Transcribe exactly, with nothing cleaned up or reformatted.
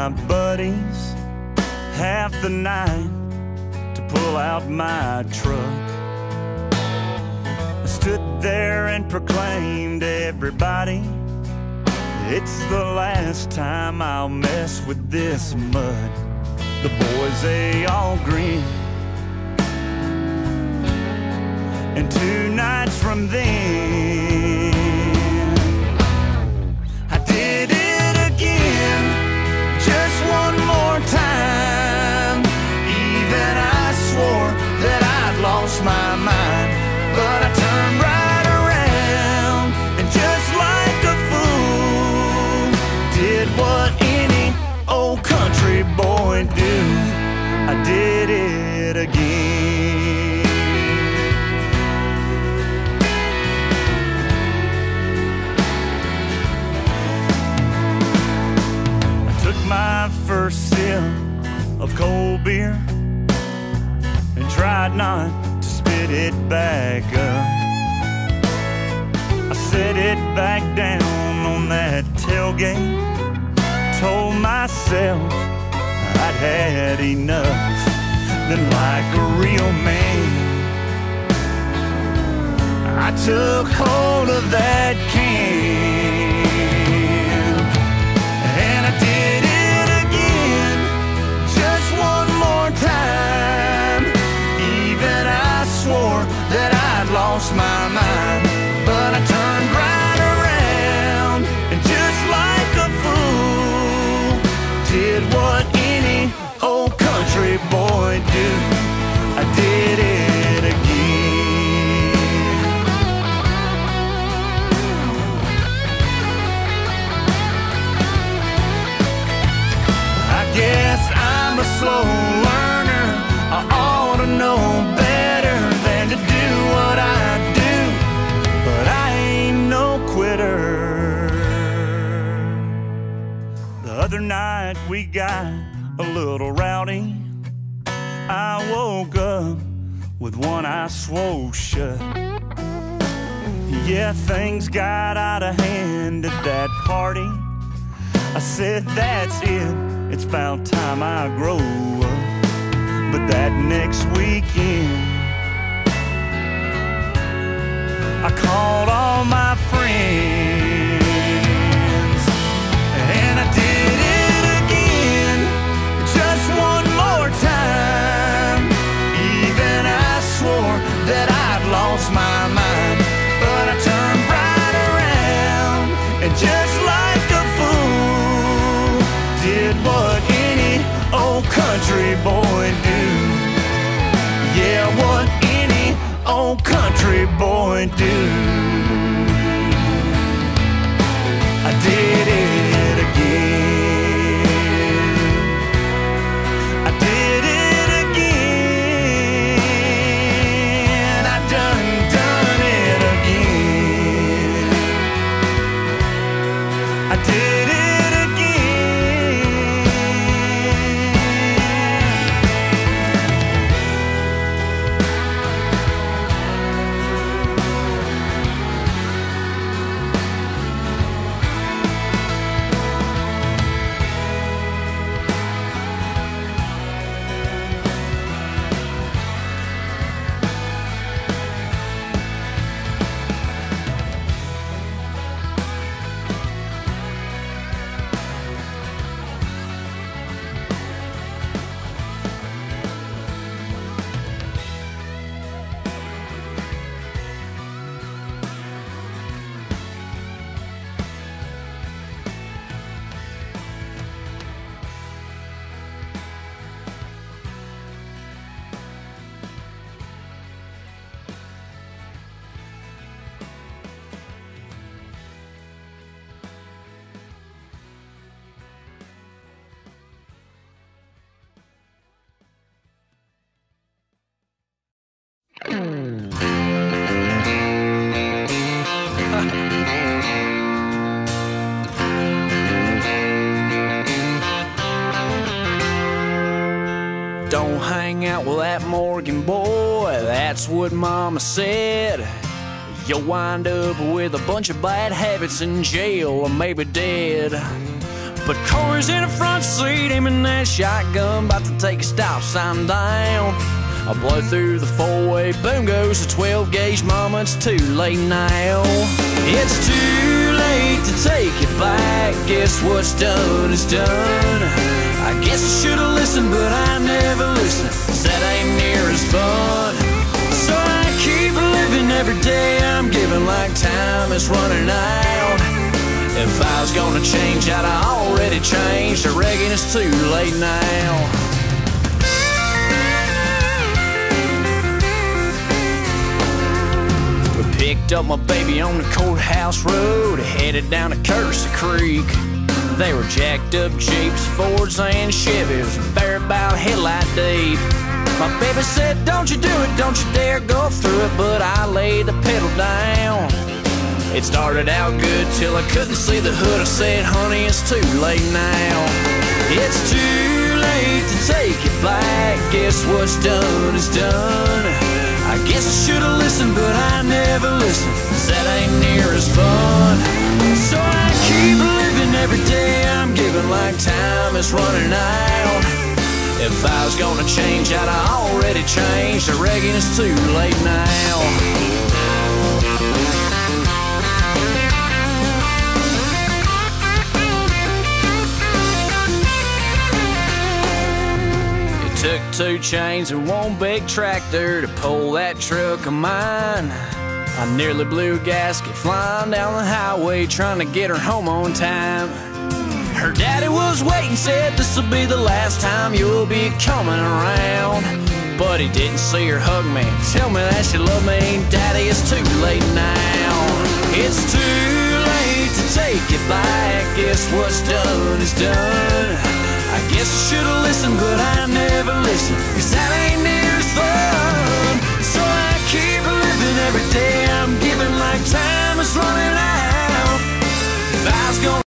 my buddies half the night to pull out my truck. I stood there and proclaimed to everybody, it's the last time I'll mess with this mud. The boys, they all grinned. And two nights from then, I did it again, just one more time. Even I swore that I'd lost my mind, but I turned right around and just like a fool did what any old country boy do. I did it again. My first sip of cold beer and tried not to spit it back up. I set it back down on that tailgate, told myself I'd had enough. Then like a real man, I took hold of that can and I did it time. Even I swore that I'd lost my mind, but I turned right around and just like a fool did what any old country boy do. I did it again. I guess I'm a slow learner. I ought to know better than to do what I do, but I ain't no quitter. The other night we got a little rowdy. I woke up with one eye swole shut. Yeah, things got out of hand at that party. I said, that's it, it's about time I grow up. But that next weekend, I called all my friends and I did it again, just one more time. Even I swore that I'd lost my mind, but I turned right around and just like a fool did what any old country boy do. Yeah, what any old country boy do. I did it again. I did it again. I done done it again. I did it again. Don't hang out with that Morgan boy, that's what Mama said. You'll wind up with a bunch of bad habits in jail or maybe dead. But Corey's in the front seat, aiming that shotgun, about to take a stop sign down. I blow through the four-way, boom goes the twelve gauge. Mama, it's too late now. It's too late to take it back. Guess what's done is done. I guess I should've listened, but I never listened, 'cause that ain't near as fun. So I keep living every day I'm giving like time is running out. If I was gonna change, I'd already changed. I reckon it's too late now. Picked up my baby on the courthouse road, headed down to Kersey Creek. They were jacked up Jeeps, Fords and Chevys, bare about headlight deep. My baby said, don't you do it, don't you dare go through it, but I laid the pedal down. It started out good till I couldn't see the hood. I said, honey, it's too late now. It's too late to take it back. Guess what's done is done. I guess I should've listened, but I never listened, 'cause that ain't near as fun. So I keep living every day I'm giving like time is running out. If I was gonna change, I'd already changed. I reckon it's too late now. Took two chains and one big tractor to pull that truck of mine. I nearly blew a gasket flying down the highway trying to get her home on time. Her daddy was waiting, said this'll be the last time you'll be coming around. But he didn't see her hug me, tell me that she loved me. Daddy, it's too late now. It's too late to take it back. Guess what's done is done. I guess I should've listened, but I never listened, 'cause that ain't near as fun.